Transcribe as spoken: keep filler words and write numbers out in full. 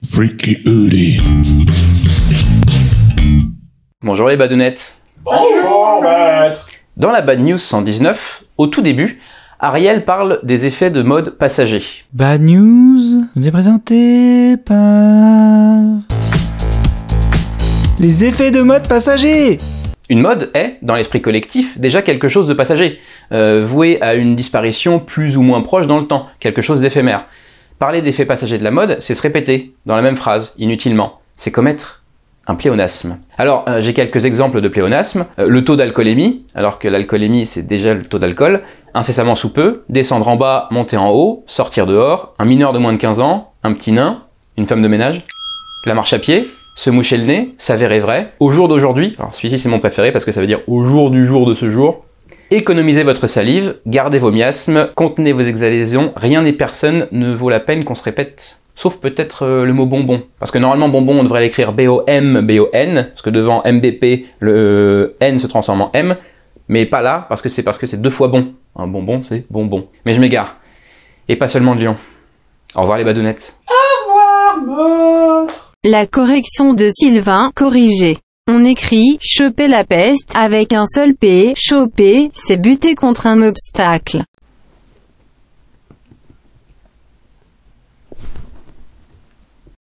Freaky Hoodie. Bonjour les badounettes. Bonjour maître. Dans la Bad News cent dix-neuf, au tout début, Ariel parle des effets de mode passager. Bad News vous est présenté par... les effets de mode passager. Une mode est, dans l'esprit collectif, déjà quelque chose de passager, euh, voué à une disparition plus ou moins proche dans le temps, quelque chose d'éphémère. Parler d'effets passagers de la mode, c'est se répéter, dans la même phrase, inutilement. C'est commettre un pléonasme. Alors, euh, j'ai quelques exemples de pléonasmes. Euh, le taux d'alcoolémie, alors que l'alcoolémie c'est déjà le taux d'alcool, incessamment sous peu, descendre en bas, monter en haut, sortir dehors, un mineur de moins de quinze ans, un petit nain, une femme de ménage, la marche à pied, se moucher le nez, s'avérer vrai, au jour d'aujourd'hui, alors celui-ci c'est mon préféré parce que ça veut dire au jour du jour de ce jour, économisez votre salive, gardez vos miasmes, contenez vos exhalaisons, rien ni personne ne vaut la peine qu'on se répète. Sauf peut-être euh, le mot bonbon. Parce que normalement bonbon on devrait l'écrire B O M B O N, parce que devant M B P le N se transforme en M, mais pas là, parce que c'est parce que c'est deux fois bon. Un bonbon c'est bonbon. Mais je m'égare. Et pas seulement de Lyon. Au revoir les badounettes. Au revoir maître. La correction de Sylvain, corrigé. On écrit « choper la peste » avec un seul P, choper, c'est buter contre un obstacle.